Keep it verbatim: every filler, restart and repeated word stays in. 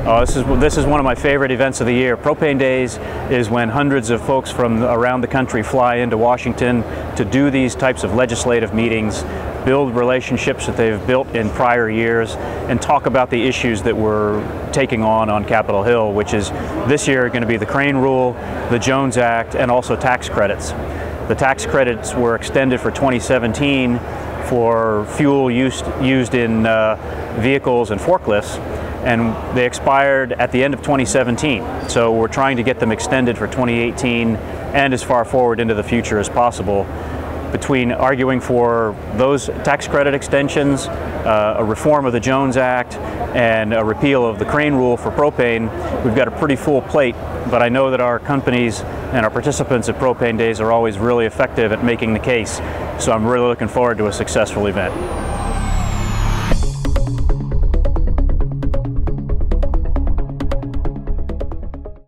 Uh, this is this is one of my favorite events of the year. Propane Days is when hundreds of folks from around the country fly into Washington to do these types of legislative meetings, build relationships that they've built in prior years, and talk about the issues that we're taking on on Capitol Hill, which is this year going to be the Crane Rule, the Jones Act, and also tax credits. The tax credits were extended for twenty seventeen for fuel used, used in uh, vehicles and forklifts, and they expired at the end of twenty seventeen. So we're trying to get them extended for twenty eighteen and as far forward into the future as possible. Between arguing for those tax credit extensions, uh, a reform of the Jones Act, and a repeal of the Crane Rule for propane, we've got a pretty full plate, but I know that our companies and our participants at Propane Days are always really effective at making the case, so I'm really looking forward to a successful event.